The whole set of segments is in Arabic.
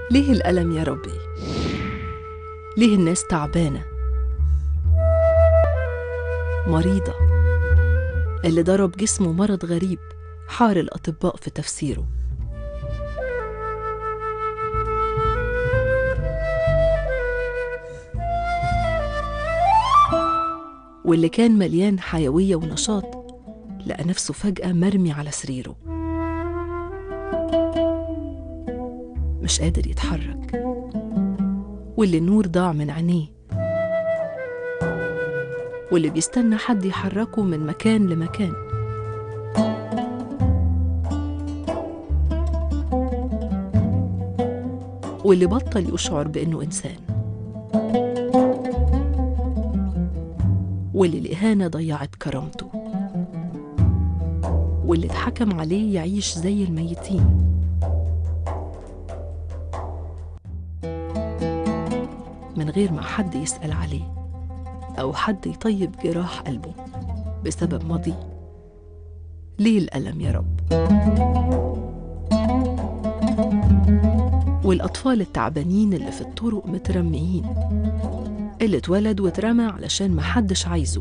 ليه الألم يا ربي؟ ليه الناس تعبانة مريضة؟ اللي ضرب جسمه مرض غريب حار الأطباء في تفسيره. واللي كان مليان حيوية ونشاط لقى نفسه فجأة مرمي على سريره، مش قادر يتحرك، واللي النور ضاع من عينيه، واللي بيستنى حد يحركه من مكان لمكان. واللي بطل يشعر بأنه إنسان، واللي الإهانة ضيعت كرامته، واللي اتحكم عليه يعيش زي الميتين. من غير ما حد يسأل عليه أو حد يطيب جراح قلبه بسبب ماضيه. ليه الألم يا رب؟ والأطفال التعبانين اللي في الطرق مترميين، اللي اتولد واترمى علشان محدش عايزه،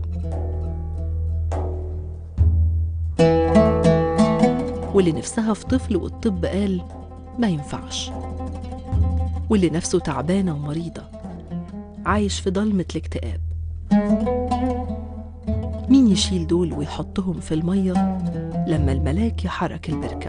واللي نفسها في طفل والطب قال ما ينفعش، واللي نفسه تعبانة ومريضة عايش في ضلمة الاكتئاب. مين يشيل دول ويحطهم في المية لما الملاك يحرك البركة؟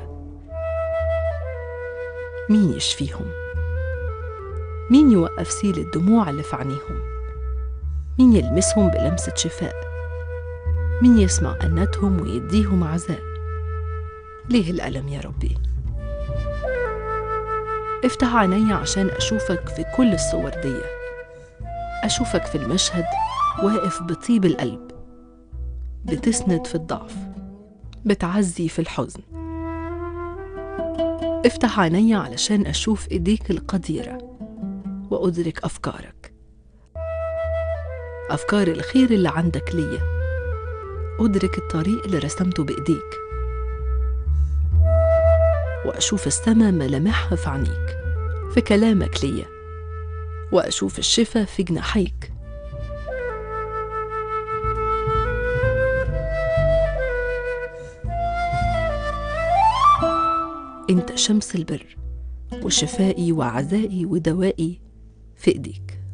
مين يشفيهم؟ مين يوقف سيل الدموع اللي في عينيهم؟ مين يلمسهم بلمسة شفاء؟ مين يسمع أناتهم ويديهم عزاء؟ ليه الألم يا ربي؟ افتح عيني عشان أشوفك في كل الصور دي، أشوفك في المشهد واقف بطيب القلب، بتسند في الضعف، بتعزي في الحزن. افتح عيني علشان أشوف إيديك القديرة وأدرك أفكارك، أفكار الخير اللي عندك ليا. أدرك الطريق اللي رسمته بإيديك، وأشوف السما ملامحها في عينيك، في كلامك ليا، وأشوف الشفا في جناحيك. أنت شمس البر، وشفائي وعزائي ودوائي في إيديك.